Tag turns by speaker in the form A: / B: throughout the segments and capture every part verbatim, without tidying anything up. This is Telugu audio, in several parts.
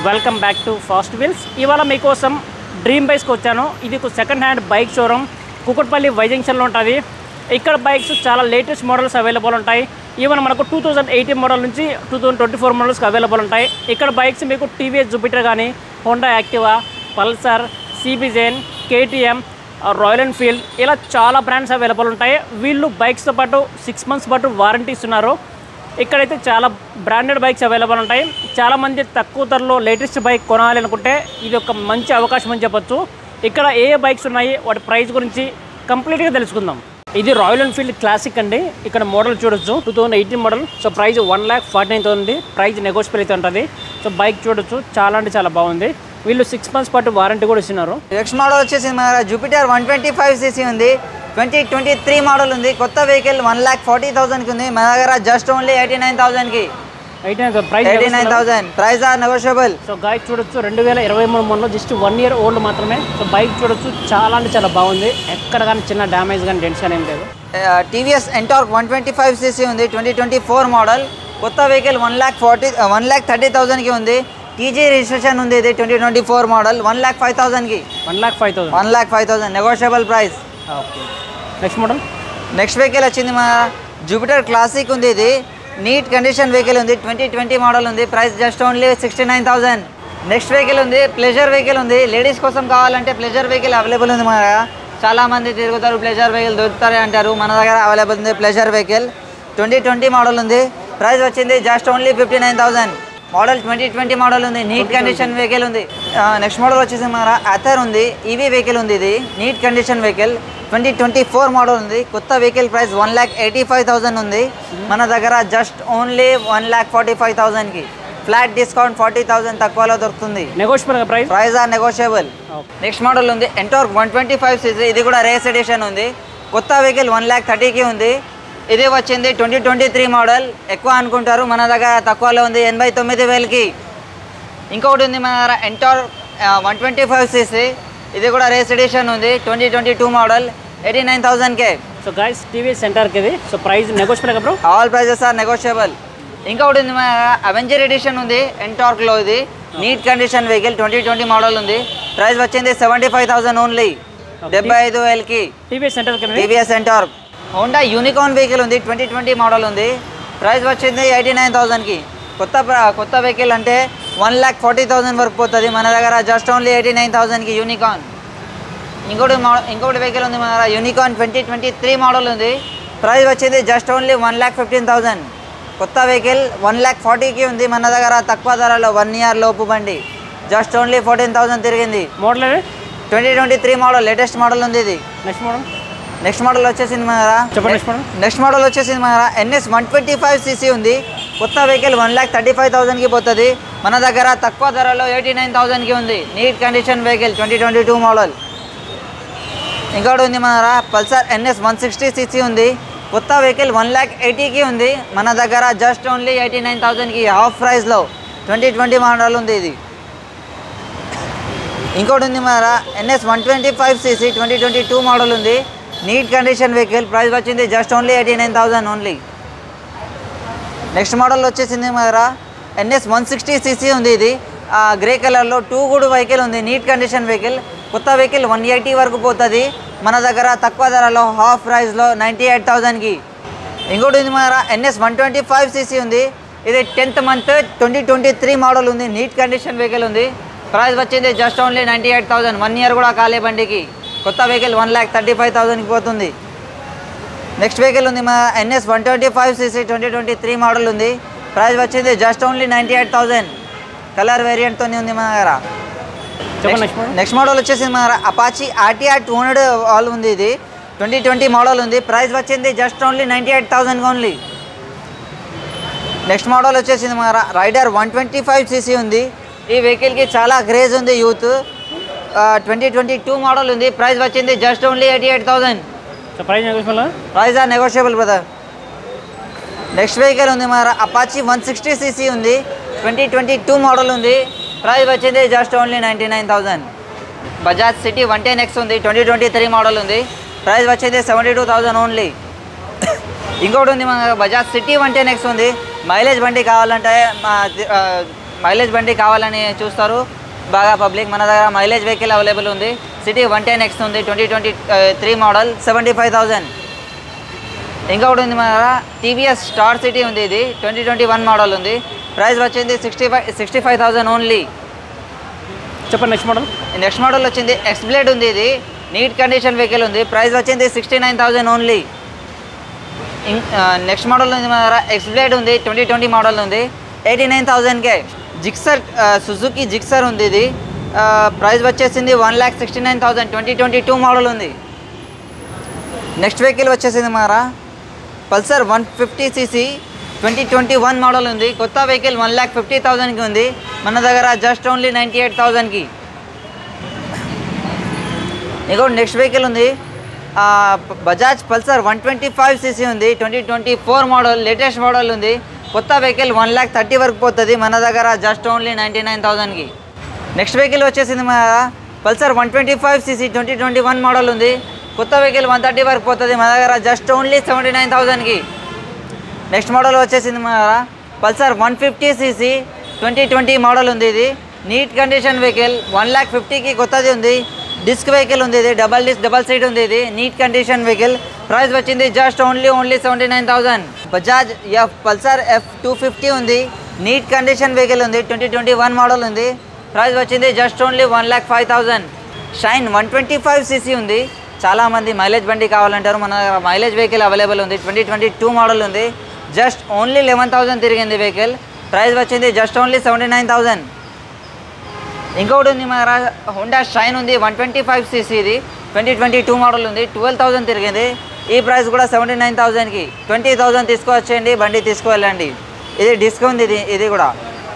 A: Welcome back to fast wheels. ఇవాళ మీకోసం డ్రీమ్ బైక్స్కి వచ్చాను. ఇది second hand bike showroom Kukatpally Y జంక్షన్లో ఉంటుంది. ఇక్కడ బైక్స్ చాలా లేటెస్ట్ మోడల్స్ అవైలబుల్ ఉంటాయి. ఈవెన్ మనకు టూ థౌజండ్ ఎయిటీన్ మోడల్ నుంచి టూ థౌజండ్ ట్వంటీ ఫోర్ మోడల్స్కి అవైలబుల్ ఉంటాయి. ఇక్కడ బైక్స్ మీకు టీవీఎస్ జూపిటర్ కానీ, హోండా యాక్టివా, పల్సర్, సిబిజెన్, కేటీఎం, రాయల్ ఎన్ఫీల్డ్ ఇలా చాలా బ్రాండ్స్ అవైలబుల్ ఉంటాయి. వీళ్ళు బైక్స్తో పాటు సిక్స్ మంత్స్ పాటు వారంటీ ఇస్తున్నారు. ఇక్కడైతే చాలా బ్రాండెడ్ బైక్స్ అవైలబుల్ ఉంటాయి. చాలామంది తక్కువ ధరలో లేటెస్ట్ బైక్ కొనాలి అనుకుంటే ఇది ఒక మంచి అవకాశం అని చెప్పొచ్చు. ఇక్కడ ఏ ఏ బైక్స్ ఉన్నాయి, వాటి ప్రైస్ గురించి కంప్లీట్గా తెలుసుకుందాం. ఇది రాయల్ ఎన్ఫీల్డ్ క్లాసిక్ అండి. ఇక్కడ మోడల్ చూడొచ్చు, two thousand eighteen model. So price one lakh forty nine thousand. Price negotiable అయితే ఉంటుంది. సో బైక్ చూడొచ్చు, చాలా అంటే చాలా బాగుంది. వీళ్ళు సిక్స్ మంత్స్ పాటు వారంటీ కూడా ఇస్తున్నారు.
B: నెక్స్ట్ మోడల్ వచ్చేసి మన Jupiter one twenty five CC ఉంది. ట్వంటీ ట్వంటీ త్రీ మోడల్ ఉంది. కొత్త వెహికల్ వన్ ల్యాక్ ఫార్టీ థౌసండ్కి ఉంది. మన దగ్గర జస్ట్ ఓన్లీ ఎయిటీ నైన్ థౌసండ్కి
A: eighty nine price
B: eighty nine thousand price are negotiable.
A: So bike చూడొచ్చు, రెండు వేల ఇరవై మూడు model, just one year old మాత్రమే. సో బైక్ చూడొచ్చు, చాలా అంటే చాలా బాగుంది. ఎక్కడ కానీ చిన్న డ్యామేజ్ కానీ డెంట్స్ కానీ ఏం లేదు.
B: TVS Ntorq one twenty five CC ఉంది. Twenty twenty four model. కొత్త vehicle one lakh forty one lakh thirty థౌసండ్కి ఉంది. టీజీ రిజిస్ట్రేషన్ ఉంది. ఇది twenty twenty four model. One lakh five థౌసండ్కి
A: one lakh five thousand
B: one lakh five thousand negotiable price.
A: Okay, next model.
B: Next vehicle వచ్చింది మన జూపిటర్ క్లాసిక్ ఉంది. ఇది నీట్ కండిషన్ వెహికల్ ఉంది. ట్వంటీ ట్వంటీ మోడల్ ఉంది. Price just only sixty nine thousand. Next vehicle ఉంది, ప్లెజర్ వెహికల్ ఉంది. లేడీస్ కోసం కావాలంటే ప్లెజర్ వెహికల్ అవైలబుల్ ఉంది. మన దగ్గర చాలామంది తిరుగుతారు, ప్లెజర్ వెహికల్ దొరుకుతారు అంటారు. మన దగ్గర అవైలబుల్ ఉంది Pleasure vehicle. Twenty twenty model ఉంది. ప్రైస్ వచ్చింది just only fifty nine thousand. Model twenty twenty model ఉంది. నీట్ కండిషన్ వెహికల్ ఉంది. నెక్స్ట్ మోడల్ వచ్చేసి మన అథర్ ఉంది. ఈవీ వెహికల్ ఉంది. ఇది neat condition vehicle. Twenty twenty four model ఉంది. కొత్త vehicle price one lakh eighty five thousand ఉంది. మన దగ్గర just only one lakh forty five థౌసండ్కి ఫ్లాట్ డిస్కౌంట్ ఫార్టీ థౌసండ్ తక్కువలో దొరుకుతుంది.
A: Negotiable price
B: price are negotiable. Next model ఉంది Ntorq one twenty five CC. ఇది కూడా రేస్ ఎడిషన్ ఉంది. కొత్త వెహికల్ వన్ ల్యాక్ థర్టీకి ఉంది. ఇది వచ్చింది ట్వంటీ ట్వంటీ త్రీ మోడల్. ఎక్కువ అనుకుంటారు, మన దగ్గర తక్కువలో ఉంది, ఎనభై తొమ్మిది వేలకి. ఇంకొకటి ఉంది మన దగ్గర Ntorq one twenty five CC. ఇది కూడా రేస్ ఎడిషన్ ఉంది. Twenty twenty two model, eighty nine థౌసండ్కే.
A: సో గైస్, టీవీఎస్ సెంటర్కి ఇది. So price negotiable bro.
B: All prices are negotiable. ఇంకొకటి ఉంది మన అవెంజర్ ఎడిషన్ ఉంది ఎంటార్క్లో. ఇది neat condition vehicle. Twenty twenty model ఉంది. ప్రైస్ వచ్చింది సెవెంటీ ఫైవ్ థౌసండ్ ఓన్లీ, డెబ్బై ఐదు వేలకి.
A: టీవీఎస్ సెంటర్కి
B: TVS Ntorq. Honda Unicorn vehicle ఉంది. ట్వంటీ ట్వంటీ మోడల్ ఉంది. ప్రైస్ వచ్చింది ఎయిటీ నైన్ థౌసండ్కి. కొత్త కొత్త వెహికల్ అంటే వన్ ల్యాక్ ఫార్టీ థౌసండ్ వరకు పోతుంది. మన దగ్గర జస్ట్ ఓన్లీ ఎయిటీ నైన్ థౌసండ్కి యూనికార్న్. ఇంకోటి మోడల్ ఇంకోటి వెహికల్ ఉంది మన దగ్గర Unicorn twenty twenty three model ఉంది. ప్రైస్ వచ్చింది just only one lakh fifteen thousand. కొత్త వెహికల్ వన్ ల్యాక్ ఫార్టీకి ఉంది. మన దగ్గర తక్కువ ధరలో వన్ ఇయర్ లోపు బండి జస్ట్ ఓన్లీ ఫోర్టీన్ థౌసండ్ తిరిగింది.
A: Model
B: twenty twenty three model latest model ఉంది. ఇది
A: నెక్స్ట్ మోడల్.
B: నెక్స్ట్ మోడల్ వచ్చేసింది మన దగ్గర నెక్స్ట్ మోడల్ వచ్చేసింది మన దగ్గర NS one twenty five CC ఉంది. కొత్త vehicle one lakh thirty five థౌసండ్కి పోతుంది. మన దగ్గర తక్కువ ధరలో ఎయిటీ నైన్ థౌసండ్కి ఉంది. Neat condition vehicle twenty twenty two model. ఇంకోటి ఉంది మన దగ్గర Pulsar NS one sixty CC ఉంది. కొత్త వెహికల్ వన్ ల్యాక్ ఎయిటీకి ఉంది. మన దగ్గర జస్ట్ ఓన్లీ ఎయిటీ నైన్ థౌసండ్కి హాఫ్ ప్రైస్లో ట్వంటీ ట్వంటీ మోడల్ ఉంది. ఇది ఇంకోటి ఉంది మన దగ్గర NS one twenty five CC twenty twenty two model ఉంది. Neat condition vehicle. ప్రైస్ వచ్చింది just only eighty nine thousand only. Next model వచ్చేసింది మన దగ్గర ఎన్ఎస్ వన్ సిక్స్టీ సీసీ ఉంది. ఇది గ్రే కలర్లో టూ గుడ్ వెహికల్ ఉంది. Neat condition vehicle. కొత్త వెహికల్ వన్ ఎయిటీ వరకు పోతుంది. మన దగ్గర తక్కువ ధరలో హాఫ్ ప్రైస్లో నైంటీ ఎయిట్ థౌసండ్కి. ఇంకోటి ఉంది మన దగ్గర NS one twenty five CC ఉంది. ఇది tenth month twenty twenty three model ఉంది. నీట్ కండిషన్ వెహికల్ ఉంది. ప్రైస్ వచ్చింది just only ninety eight thousand. One year కూడా కాలే బండికి. కొత్త vehicle one lakh thirty five థౌసండ్కి పోతుంది. నెక్స్ట్ వెహికల్ ఉంది మన NS one twenty five CC twenty twenty three model ఉంది. ప్రైస్ వచ్చింది just only ninety eight thousand. Colour వేరియంట్తో ఉంది మన దగ్గర. నెక్స్ట్ మోడల్ వచ్చేసి మన అపాచీ ఆర్టీఆర్ టూ హండ్రెడ్ ఆల్ ఉంది. ఇది ట్వంటీ ట్వంటీ మోడల్ ఉంది. ప్రైస్ వచ్చింది just only ninety eight thousand only. Next model వచ్చేసింది మన Raider one twenty five CC ఉంది. ఈ వెహికల్కి చాలా క్రేజ్ ఉంది youth. Twenty twenty two model ఉంది. ప్రైస్ వచ్చింది just only eighty eight thousand. Price are negotiable brother. Next vehicle ఉంది మన అపాచీ వన్ సిక్స్టీ సీసీ ఉంది. ట్వంటీ ట్వంటీ టూ మోడల్ ఉంది. ప్రైస్ వచ్చింది just only ninety nine thousand. Bajaj CT one ten X ఉంది. ట్వంటీ ట్వంటీ త్రీ మోడల్ ఉంది. ప్రైస్ వచ్చింది సెవెంటీ టూ థౌసండ్ ఓన్లీ. ఇంకోటి ఉంది మన Bajaj CT one ten X ఉంది. మైలేజ్ బండి కావాలంటే మైలేజ్ బండి కావాలని చూస్తారు బాగా పబ్లిక్. మన దగ్గర మైలేజ్ వెహికల్ అవైలబుల్ ఉంది. సిటీ వన్ టెన్ ఎక్స్ ఉంది, twenty twenty three model, seventy five thousand. ఇంకొకటి ఉంది మన దగ్గర టీవీఎస్ స్టార్ సిటీ ఉంది, ఇది ట్వంటీ ట్వంటీ వన్ మోడల్ ఉంది. ప్రైస్ వచ్చింది sixty five sixty five thousand only.
A: చెప్పండి నెక్స్ట్ మోడల్.
B: నెక్స్ట్ మోడల్ వచ్చింది ఎక్స్ బ్లేడ్ ఉంది, ఇది నీట్ కండిషన్ వెహికల్ ఉంది. ప్రైస్ వచ్చింది sixty nine thousand only. Next model ఉంది మన దగ్గర ఎక్స్ బ్లేడ్ ఉంది, ట్వంటీ ట్వంటీ మోడల్ ఉంది, ఎయిటీ నైన్ థౌజండ్కే. జిక్సర్ సుజుకి జిక్సర్ ఉంది, ఇది ప్రైస్ వచ్చేసింది one lakh sixty nine thousand, twenty twenty two model ఉంది. నెక్స్ట్ వెహికల్ వచ్చేసింది మన Pulsar one fifty CC twenty twenty one model ఉంది. కొత్త వెహికల్ వన్ ల్యాక్ ఫిఫ్టీ థౌజండ్కి ఉంది మన దగ్గర, జస్ట్ ఓన్లీ నైంటీ ఎయిట్ థౌజండ్కి. ఇంకోటి నెక్స్ట్ వెహికల్ ఉంది Bajaj Pulsar one twenty five CC ఉంది, twenty twenty four model, latest model ఉంది. కొత్త వెహికల్ వన్ ల్యాక్ థర్టీ వరకు పోతుంది మన దగ్గర, జస్ట్ ఓన్లీ నైంటీ నైన్ థౌజండ్కి. నెక్స్ట్ వెహికల్ వచ్చేసింది మన Pulsar one twenty five CC twenty twenty one model ఉంది. కొత్త వెహికల్ వన్ థర్టీ వరకు పోతుంది మన దగ్గర, జస్ట్ ఓన్లీ సెవెంటీ నైన్ థౌజండ్కి. నెక్స్ట్ మోడల్ వచ్చేసింది మన Pulsar one fifty CC twenty twenty model ఉంది, ఇది neat condition vehicle, one lakh ఫిఫ్టీకి కొత్తది ఉంది. డిస్క్ వెహికల్ ఉంది, ఇది డబల్ డిస్క్ డబల్ సీట్ ఉంది, ఇది నీట్ కండిషన్ వెహికల్. ప్రైస్ వచ్చింది just only only seventy nine thousand. Bajaj F Pulsar F two fifty ఉంది, నీట్ కండిషన్ వెహికల్ ఉంది, ట్వంటీ ట్వంటీ వన్ మోడల్ ఉంది. ప్రైస్ వచ్చింది just only one lakh five thousand. Shine one twenty five CC ఉంది. చాలామంది మైలేజ్ బండి కావాలంటారు, మన మైలేజ్ వెహికల్ అవైలబుల్ ఉంది, ట్వంటీ ట్వంటీ టూ మోడల్ ఉంది. జస్ట్ ఓన్లీ లెవెన్ థౌజండ్ తిరిగింది వెహికల్. ప్రైస్ వచ్చింది just only seventy nine thousand. ఇంకొకటి ఉంది మన హోండా షైన్ ఉంది, వన్ ట్వంటీ ఫైవ్ సీసీ, ఇది ట్వంటీ ట్వంటీ టూ మోడల్ ఉంది, ట్వెల్వ్ థౌజండ్ తిరిగింది. ఈ ప్రైస్ కూడా సెవెంటీ నైన్ థౌజండ్కి. ట్వంటీ థౌజండ్ తీసుకువచ్చేయండి, బండి తీసుకువెళ్ళండి. ఇది డిస్కౌంట్, ఇది ఇది కూడా.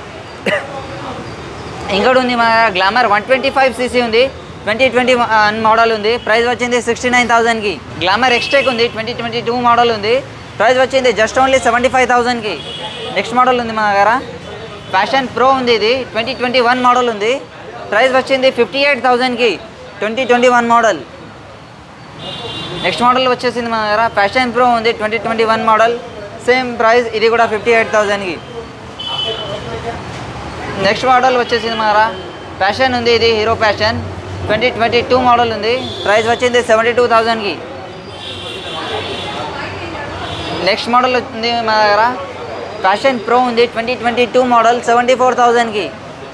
B: ఇంకోటి ఉంది మన Glamour one twenty five CC ఉంది, ట్వంటీ ట్వంటీ వన్ మోడల్ ఉంది. ప్రైస్ వచ్చింది సిక్స్టీ నైన్ థౌజండ్కి. గ్లామర్ ఎక్స్టెక్ ఉంది, ట్వంటీ ట్వంటీ టూ మోడల్ ఉంది. ప్రైస్ వచ్చింది జస్ట్ ఓన్లీ సెవెంటీ ఫైవ్ థౌజండ్కి. నెక్స్ట్ మోడల్ ఉంది మన దగ్గర ఫ్యాషన్ ప్రో ఉంది, ఇది ట్వంటీ ట్వంటీ వన్ మోడల్ ఉంది. ప్రైస్ వచ్చింది ఫిఫ్టీ ఎయిట్ థౌజండ్కి, twenty twenty one model. Next model వచ్చేసింది మన దగ్గర ఫ్యాషన్ ప్రో ఉంది, twenty twenty one model, same price, ఇది కూడా ఫిఫ్టీ ఎయిట్ థౌజండ్కి. నెక్స్ట్ మోడల్ వచ్చేసింది మన దగ్గర ఫ్యాషన్ ఉంది, ఇది Hero Passion, twenty twenty two model ఉంది. ప్రైస్ వచ్చింది సెవెంటీ టూ థౌజండ్కి. నెక్స్ట్ మోడల్ ఉంది మన దగ్గర ఫ్యాషన్ ప్రో ఉంది, twenty twenty two model, seventy four థౌజండ్కి.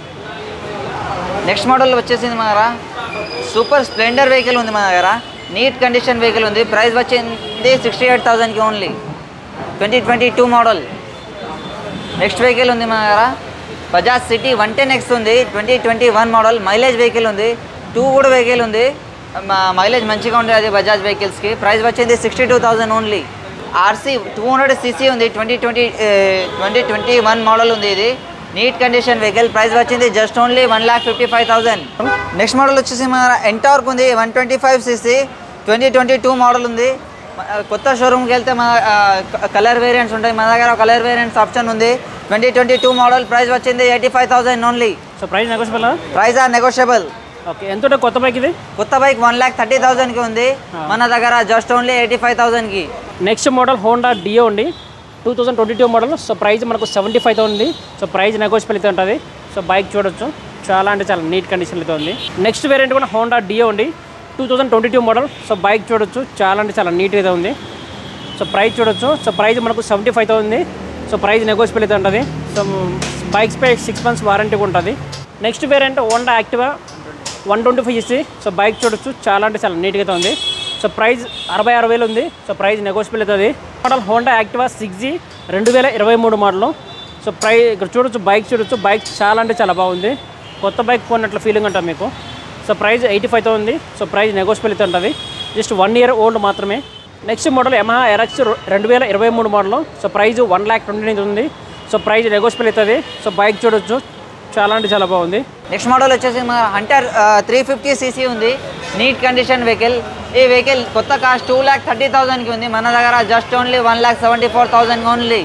B: నెక్స్ట్ మోడల్ వచ్చేసింది మన దగ్గర సూపర్ స్ప్లెండర్ వెహికల్ ఉంది మన దగ్గర, నీట్ కండిషన్ వెహికల్ ఉంది. ప్రైస్ వచ్చింది సిక్స్టీ ఎయిట్ థౌజండ్కి only, twenty twenty two model. Next vehicle ఉంది మన దగ్గర Bajaj CT one ten X ఉంది, twenty twenty one model, mileage vehicle ఉంది. టూ కూడా వెహికల్ ఉంది, మైలేజ్ మంచిగా ఉంది అది బజాజ్ వెహికల్స్కి. ప్రైస్ వచ్చింది sixty two thousand only. RC two hundred CC ఉంది, twenty twenty twenty twenty one model ఉంది, ఇది నీట్ కండిషన్ వెహికల్. ప్రైస్ వచ్చింది just only one lakh fifty five thousand. Next model వచ్చేసి మన ఎంటార్క్ ఉంది, one twenty five CC twenty twenty two model ఉంది. కొత్త షోరూమ్కి వెళ్తే మన కలర్ వేరియంట్స్ ఉంటాయి, మన దగ్గర కలర్ వేరియంట్స్ ఆప్షన్ ఉంది. Twenty twenty two model, price వచ్చింది eighty five thousand only.
A: So price negotiable?
B: Price are negotiable.
A: Okay, ఎంత ఉంటుంది కొత్త బైక్ ఇది?
B: కొత్త బైక్ వన్ ల్యాక్ థర్టీ థౌసండ్కి ఉంది మన దగ్గర, జస్ట్ ఓన్లీ ఎయిటీ ఫైవ్ థౌసండ్కి.
A: నెక్స్ట్ మోడల్ హోండా డియో అండి, two thousand twenty two model. So price మనకు సెవెంటీ ఫైవ్ థౌసండ్ ఉంది. సో ప్రైస్ నెగోషియబుల్ అయితే ఉంటుంది. సో బైక్ చూడొచ్చు, చాలా అంటే చాలా నీట్ కండిషన్లో అయితే ఉంది. నెక్స్ట్ వేరియంట్ కూడా హోండా డియో అండి, two thousand twenty two model. So bike చూడొచ్చు, చాలా అంటే చాలా నీట్ అయితే ఉంది. సో ప్రైస్ చూడొచ్చు. సో ప్రైస్ మనకు సెవెంటీ ఫైవ్ థౌసండ్ ఉంది. సో ప్రైస్ నెగోషియబుల్ అయితే ఉంటుంది. సో బైక్స్ పై సిక్స్ మంత్స్ వారంటీ ఉంటుంది. Next variant Honda Activa one twenty five ఇసి. సో బైక్ చూడొచ్చు, చాలా అంటే చాలా నీట్గా అయితే ఉంది. సో ప్రైస్ అరవై ఆరు వేలు ఉంది. సో ప్రైస్ నెగోషియబుల్ అవుతుంది. Model Honda Activa six G రెండు వేల ఇరవై మూడు మోడల్. సో ప్రైస్ ఇక్కడ చూడొచ్చు, బైక్ చూడొచ్చు, బైక్ చాలా అంటే చాలా బాగుంది. కొత్త బైక్ కొన్నట్లు ఫీలింగ్ ఉంటుంది మీకు. So price eighty five thousand ఉంది. సో ప్రైస్ నెగోషియబుల్ అయితే ఉంటుంది. జస్ట్ వన్ ఇయర్ ఓల్డ్ మాత్రమే. నెక్స్ట్ మోడల్ యమహా ఎర్ఎక్స్ రెండు వేల ఇరవై మూడు model. So price one lakh twenty nine ఉంది. సో ప్రైస్ నెగోషియబుల్ అవుతుంది. సో బైక్ చూడొచ్చు, చాలా అంటే చాలా బాగుంది.
B: నెక్స్ట్ మోడల్ వచ్చేసి మన హంటర్ త్రీ ఫిఫ్టీ సీసీ ఉంది, నీట్ కండిషన్ వెహికల్. ఈ వెహికల్ కొత్త కాస్ట్ టూ ల్యాక్ థర్టీ థౌసండ్కి ఉంది మన దగ్గర, just only one lakh seventy four thousand only.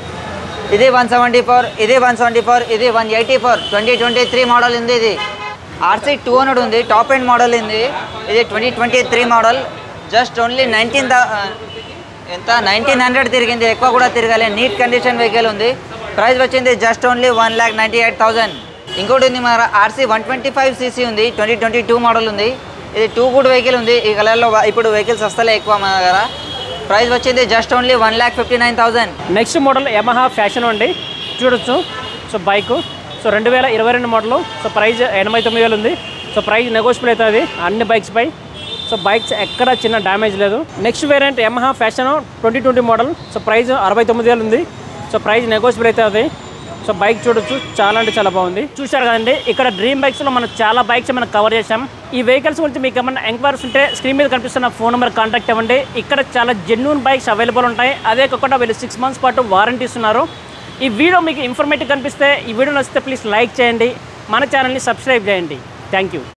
B: ఇది వన్ సెవెంటీ ఫోర్, ఇది వన్ సెవెంటీ ఫోర్, ఇది one eighty four. Twenty twenty three model ఉంది. ఇది ఆర్సీ టూ హండ్రెడ్ ఉంది, టాప్ ఎండ్ మోడల్ ఉంది. ఇది twenty twenty three model, just only nineteen ఎంత నైన్టీన్ హండ్రెడ్ తిరిగింది, ఎక్కువ కూడా తిరగాలి. నీట్ కండిషన్ వెహికల్ ఉంది. ప్రైస్ వచ్చింది just only one lakh ninety eight thousand. ఇంకోటి ఉంది మన RC one twenty five CC ఉంది, ట్వంటీ ట్వంటీ టూ మోడల్ ఉంది. ఇది టూ గుడ్ వెహికల్ ఉంది. ఈ కలర్లో ఇప్పుడు వెహికల్స్ వస్తలే ఎక్కువ మన దగ్గర. ప్రైస్ వచ్చింది just only one lakh fifty nine thousand.
A: Next model Yamaha Passion అండి, చూడొచ్చు. సో బైక్ సో రెండు వేల ఇరవై రెండు మోడల్. సో ప్రైస్ ఎనభై తొమ్మిది వేలు ఉంది. సో ప్రైస్ నెగోషియబుల్ అవుతుంది అన్ని బైక్స్ పై. సో బైక్స్ ఎక్కడ చిన్న డ్యామేజ్ లేదు. Next variant Yamaha Passion twenty twenty model. So price అరవై తొమ్మిది వేలు ఉంది. సో ప్రైస్ నెగోషియబుల్ అవుతుంది. సో బైక్ చూడొచ్చు, చాలా అంటే చాలా బాగుంది. చూశారు కదండి, ఇక్కడ డ్రీమ్ బైక్స్లో మనం చాలా బైక్స్ మనం కవర్ చేసాం. ఈ వెహికల్స్ గురించి మీకు ఏమైనా ఎంక్వైరీస్ ఉంటే స్క్రీన్ మీద కనిపిస్తున్న ఫోన్ నెంబర్ కాంటాక్ట్ అవ్వండి. ఇక్కడ చాలా జెన్యూన్ బైక్స్ అవైలబుల్ ఉంటాయి. అదే కాకుండా వీళ్ళు సిక్స్ మంత్స్ పాటు వారంటీ ఇస్తున్నారు. ఈ వీడియో మీకు ఇన్ఫర్మేటివ్ కనిపిస్తే ఈ వీడియో నచ్చితే ప్లీజ్ లైక్ చేయండి, మన ఛానల్ని సబ్స్క్రైబ్ చేయండి. Thank you.